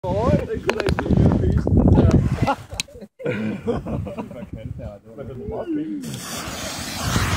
Det kunne da ikke blive visen. Man kan det meget fint.